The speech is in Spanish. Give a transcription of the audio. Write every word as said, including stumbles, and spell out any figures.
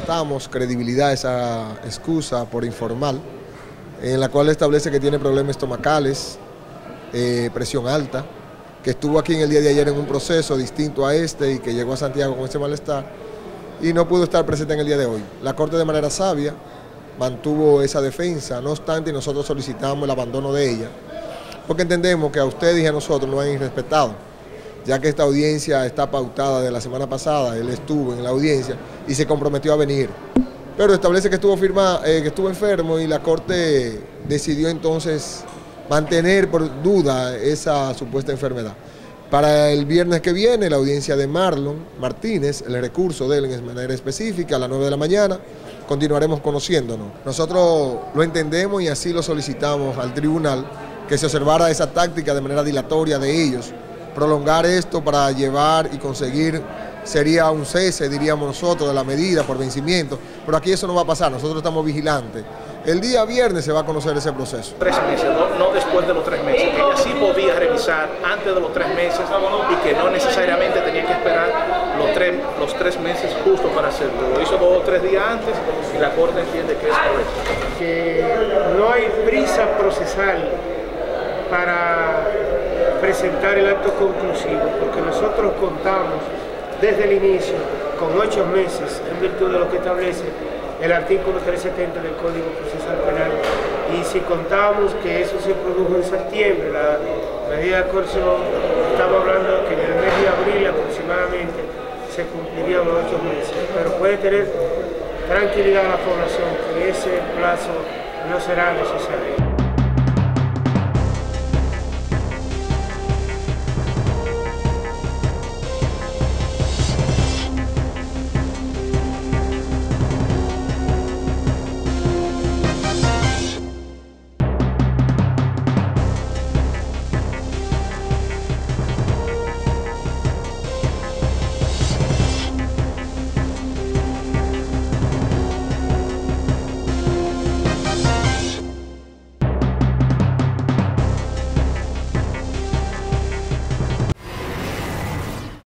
restamos credibilidad a esa excusa por informal, en la cual establece que tiene problemas estomacales, eh, presión alta, que estuvo aquí en el día de ayer en un proceso distinto a este y que llegó a Santiago con ese malestar y no pudo estar presente en el día de hoy. La Corte de manera sabia mantuvo esa defensa, no obstante nosotros solicitamos el abandono de ella, porque entendemos que a ustedes y a nosotros nos han irrespetado, ya que esta audiencia está pautada de la semana pasada, él estuvo en la audiencia y se comprometió a venir. Pero establece que estuvo, firma, eh, que estuvo enfermo y la Corte decidió entonces mantener por duda esa supuesta enfermedad. Para el viernes que viene, la audiencia de Marlon Martínez, el recurso de él en manera específica, a las nueve de la mañana, continuaremos conociéndonos. Nosotros lo entendemos y así lo solicitamos al tribunal, que se observara esa táctica de manera dilatoria de ellos. Prolongar esto para llevar y conseguir sería un cese, diríamos nosotros, de la medida por vencimiento, pero aquí eso no va a pasar, nosotros estamos vigilantes. El día viernes se va a conocer ese proceso. Tres meses, no, no después de los tres meses, que ella sí podía revisar antes de los tres meses y que no necesariamente tenía que esperar los tres, los tres meses justo para hacerlo. Lo hizo dos o tres días antes y la Corte entiende que es correcto. Que no hay prisa procesal para presentar el acto conclusivo, porque nosotros contamos desde el inicio con ocho meses en virtud de lo que establece el artículo trescientos setenta del Código Procesal Penal, y si contamos que eso se produjo en septiembre, la medida de coerción, estamos hablando que en el mes de abril aproximadamente se cumplirían los ocho meses, pero puede tener tranquilidad a la población que ese plazo no será necesario.